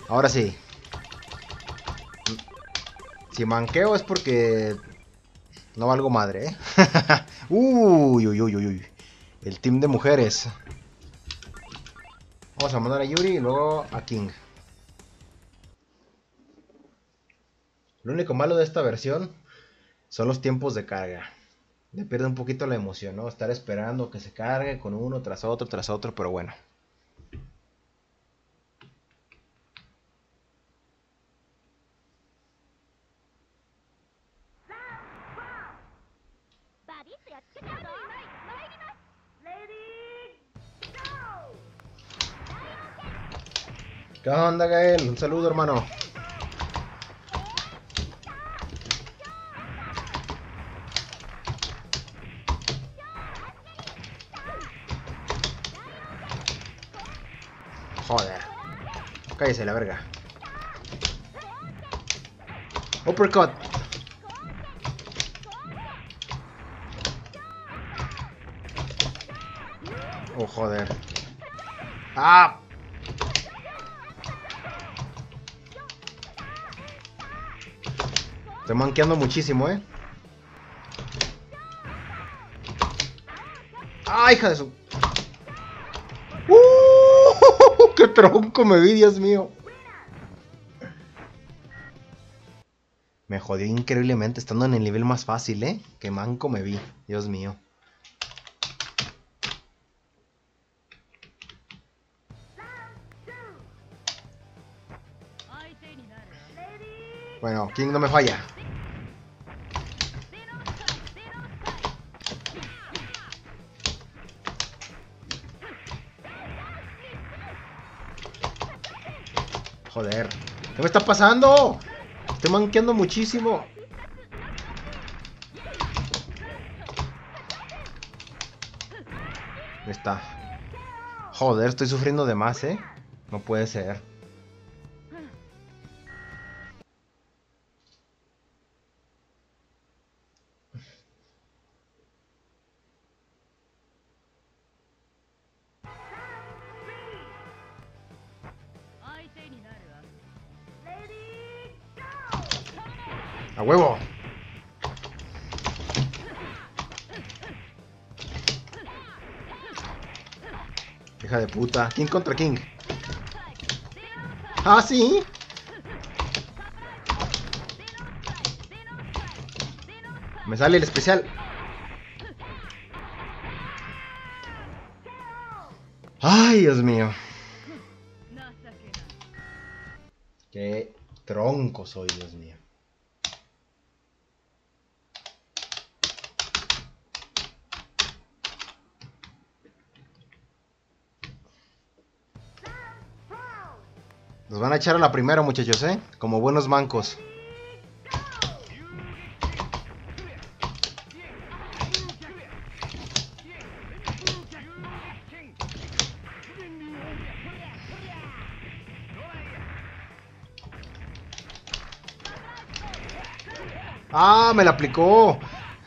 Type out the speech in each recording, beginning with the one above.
Ahora sí. Si manqueo es porque no valgo madre, ¿eh? Uy, uy, uy, uy, uy. El team de mujeres. Vamos a mandar a Yuri y luego a King. Lo único malo de esta versión son los tiempos de carga. Le pierde un poquito la emoción, ¿no? Estar esperando que se cargue con uno tras otro, pero bueno. ¿Qué onda, Gael? Un saludo, hermano. Joder. Cállese la verga. Uppercut. Oh, joder. ¡Ah! Estoy manqueando muchísimo, ¿eh? ¡Ah, hija de su! ¡Qué tronco me vi, Dios mío! Me jodí increíblemente estando en el nivel más fácil, ¿eh? Qué manco me vi, Dios mío. Bueno, King no me falla. Joder. ¿Qué me está pasando? Estoy manqueando muchísimo. Ahí está. Joder, estoy sufriendo de más, ¿eh? No puede ser. ¡A huevo! Hija de puta. King contra King. ¡Ah, sí! Me sale el especial. ¡Ay, Dios mío! ¡Qué tronco soy, Dios mío! Nos van a echar a la primera, muchachos, ¿eh? Como buenos mancos. ¡Ah, me la aplicó!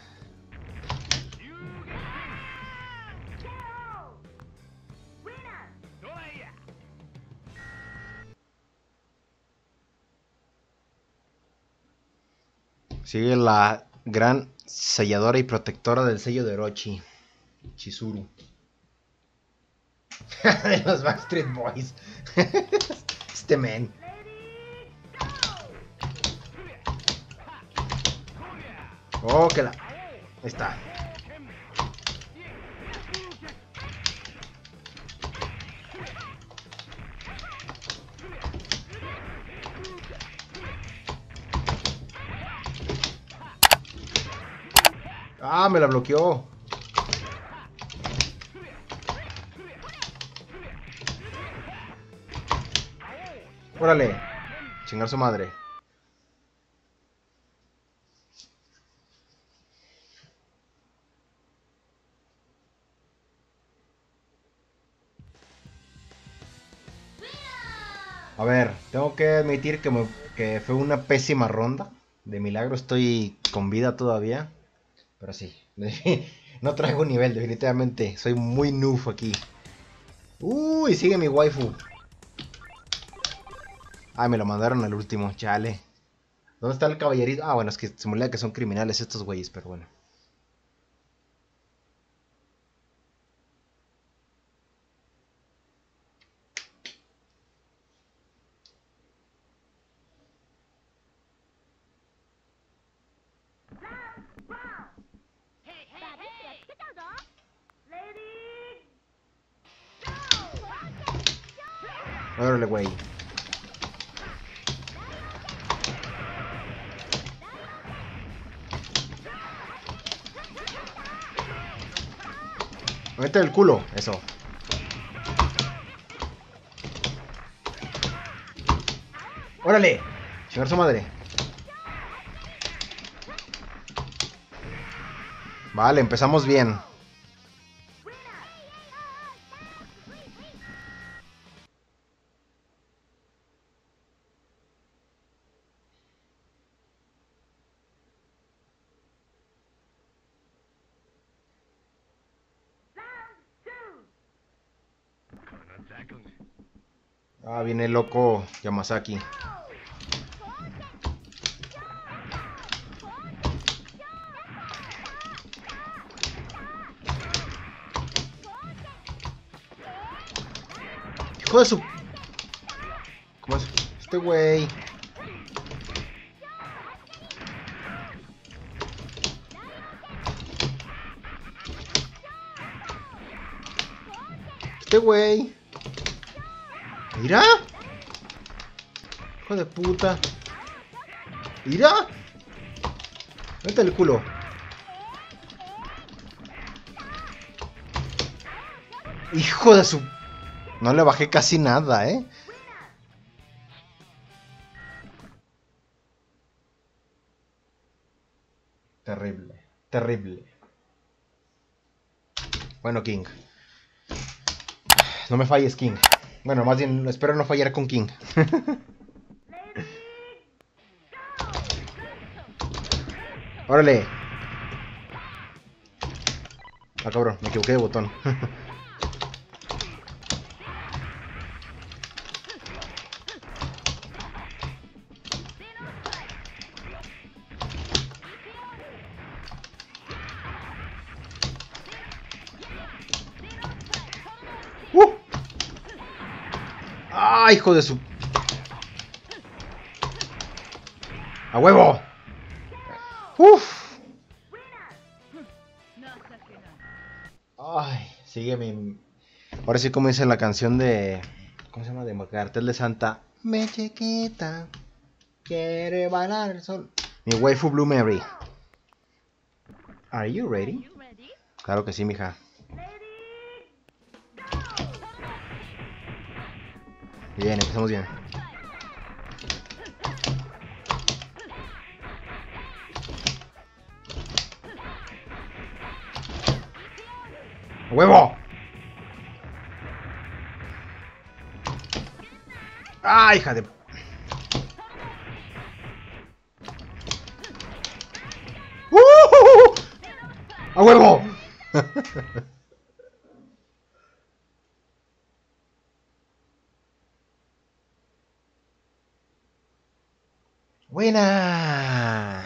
Sigue la gran selladora y protectora del sello de Orochi, Chizuru. De los Backstreet Boys. Este men. Oh, que la... Ahí está. Ah, me la bloqueó. Órale. Chingar su madre. A ver, tengo que admitir que fue una pésima ronda. De milagro estoy con vida todavía. Pero sí. No traigo nivel, definitivamente. Soy muy noob aquí. Uy, sigue mi waifu. Ah, me lo mandaron al último, chale. ¿Dónde está el caballerito? Ah, bueno, es que se me olvida que son criminales estos güeyes, pero bueno. Órale, güey. Mete el culo, eso. Órale. Chingar su madre. Vale, empezamos bien. Ah, viene el loco Yamazaki. Hijo de su... ¿Cómo es? Este güey. Este güey. Mira. Hijo de puta. Mira. Mete el culo. Hijo de su... No le bajé casi nada, ¿eh? Terrible. Terrible. Bueno, King. No me falles, King. Bueno, más bien espero no fallar con King. Órale. Ah, cabrón, me equivoqué de botón. ¡Ah, hijo de su... ¡A huevo! ¡Uf! Ay, sigue mi... Ahora sí como dice la canción de... ¿Cómo se llama? De Cartel de Santa. Me chiquita, quiere bailar el sol. Mi waifu Blue Mary. Are you ready? Claro que sí, mija. Bien, empezamos bien. ¡A huevo! ¡Ah, hija de... ¡A huevo! ¡Buena!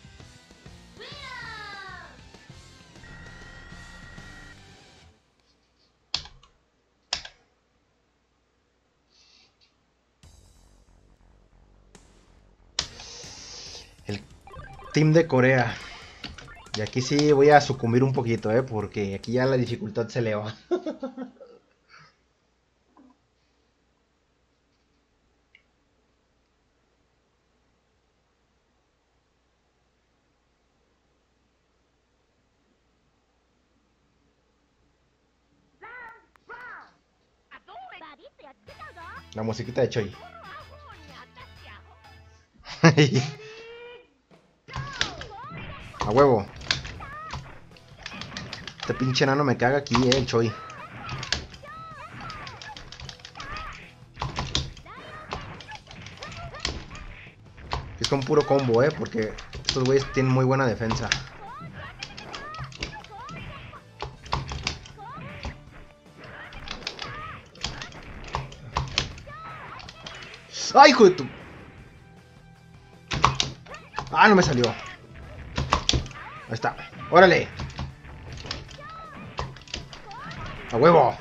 El team de Corea. Y aquí sí voy a sucumbir un poquito, porque aquí ya la dificultad se eleva. La musiquita de Choi. A huevo. Este pinche enano me caga aquí, el Choi. Es con puro combo, porque estos güeyes tienen muy buena defensa. ¡Ay, hijo de tu! ¡Ah, no me salió! Ahí está. ¡Órale! ¡A huevo!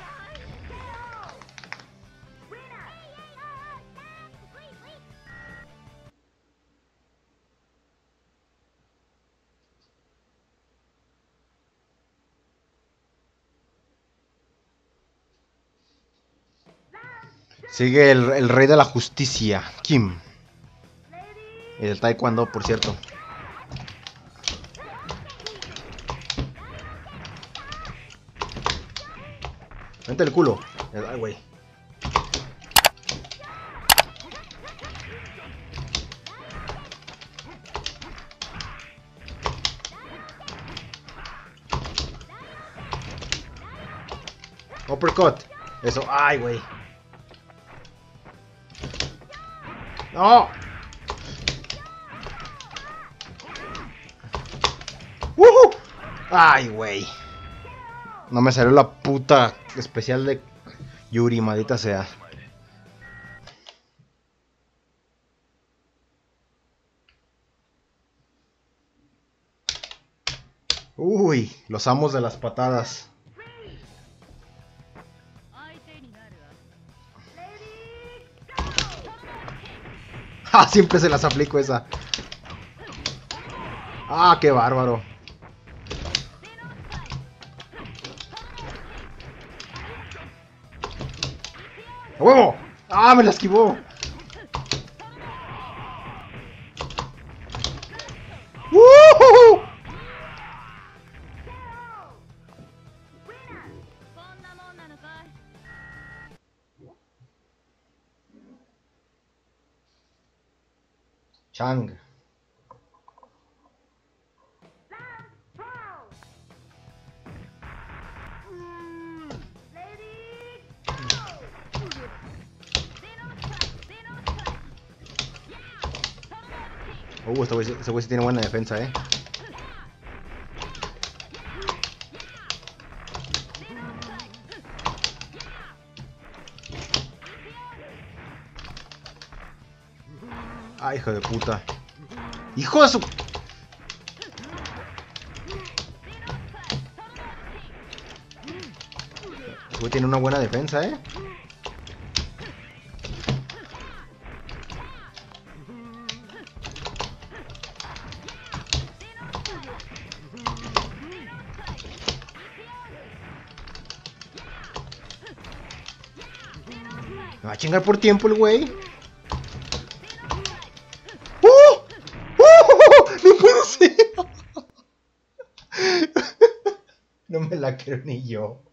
Sigue el rey de la justicia, Kim. Y del taekwondo, por cierto. Vente el culo. Ay, güey. Uppercut. Eso. Ay, güey. ¡No! ¡Woohoo! Ay, güey. No me salió la puta especial de Yuri, maldita sea. Uy, los amos de las patadas. Ah, siempre se las aplico esa. Ah, qué bárbaro. ¡A huevo! Ah, me la esquivó. ¡Woohoo! Chang. Ese güey sí tiene buena defensa, Ay, hijo de puta. ¡Hijo de su! Ese güey tiene una buena defensa, Me va a chingar por tiempo el güey. ¡Oh! ¡Oh! ¡No puede ser! No me la creo ni yo.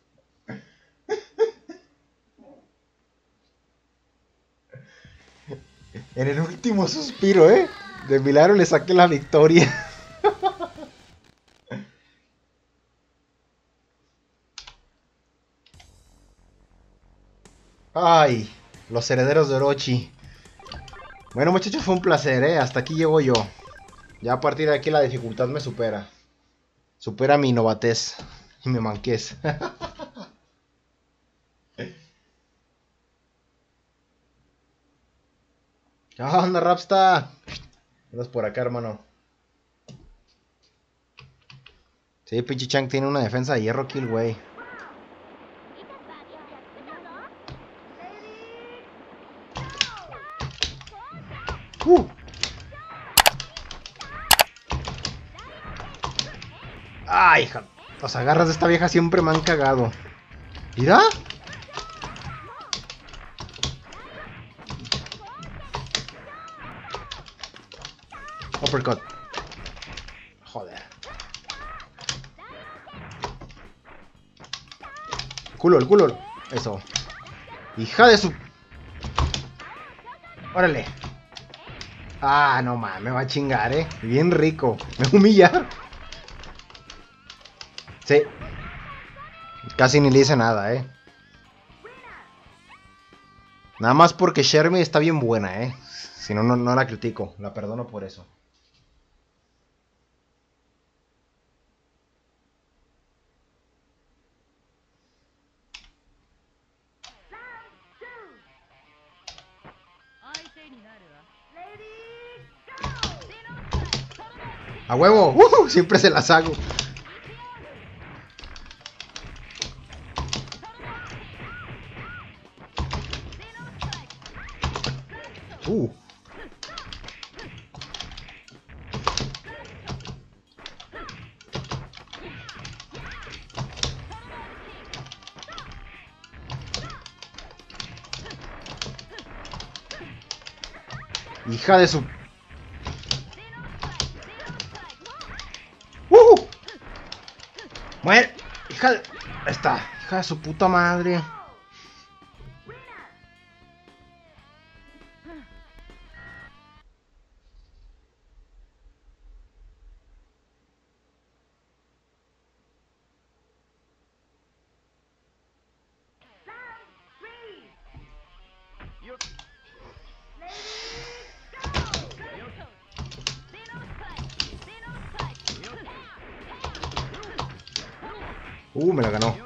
En el último suspiro, de milagro le saqué la victoria. Ay, los herederos de Orochi. Bueno, muchachos, fue un placer, Hasta aquí llego yo. Ya a partir de aquí la dificultad me supera. Supera mi novatez y mi manquez. ¿Qué onda, Rapsta? Andas por acá, hermano. Sí, pinche Chang tiene una defensa de hierro kill, güey. Ay, hija. Los agarras de esta vieja siempre me han cagado. ¿Mira? Uppercut. Joder. El culo. Eso. Hija de su... Órale. Ah, no mames, me va a chingar, Bien rico. Me va a humillar. Sí. Casi ni le hice nada, Nada más porque Shermie está bien buena, Si no, no la critico. La perdono por eso. ¡A huevo! Siempre se las hago. Hija de su... Muere. Hija de... Ahí está. Hija de su puta madre. Me la ganó.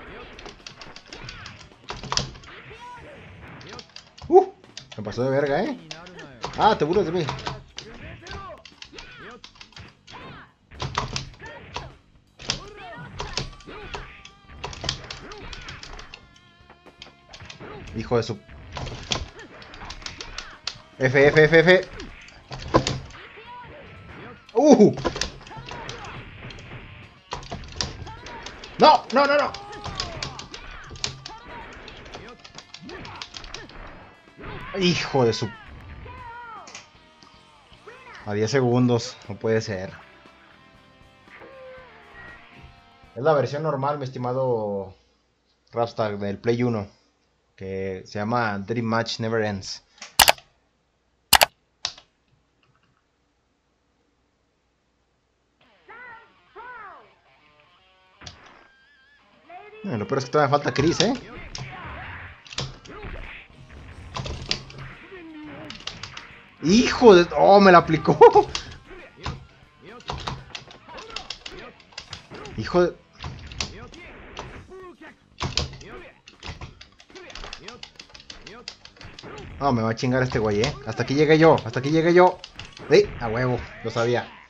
Me pasó de verga, Ah, te burlas de mí. Hijo de su... F. No. Hijo de su... A 10 segundos, no puede ser. Es la versión normal, mi estimado Rapstar, del Play 1, que se llama Dream Match Never Ends. Lo peor es que todavía falta Chris, Hijo de... ¡Oh, me la aplicó! Hijo de... No, me va a chingar este güey, Hasta aquí llegué yo. A huevo, lo sabía.